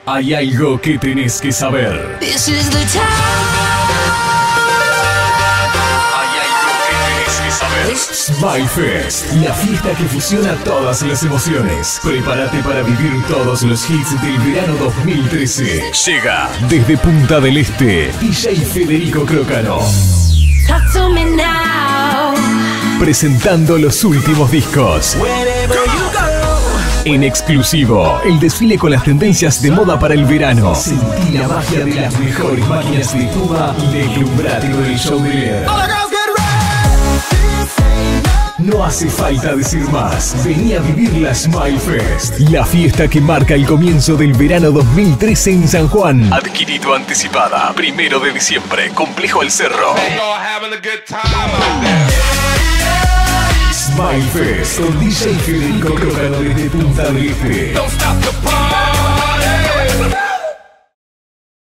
Hay algo que tenés que saber. This is the time. Hay algo que tenés que saber. Smile Fest, la fiesta que fusiona todas las emociones. Prepárate para vivir todos los hits del verano 2013. Llega desde Punta del Este, DJ Federico Crocano. Talk to me now. Presentando los últimos discos. En exclusivo, el desfile con las tendencias de moda para el verano. Sentí la magia de las mejores máquinas de tuba y deslumbrate con el show de Led. No hace falta decir más. Vení a vivir la Smile Fest, la fiesta que marca el comienzo del verano 2013 en San Juan. Adquirí tu anticipada, 1 de diciembre, Complejo El Cerro. Smile Fest con DJ Federico Crocano desde Punta del Este.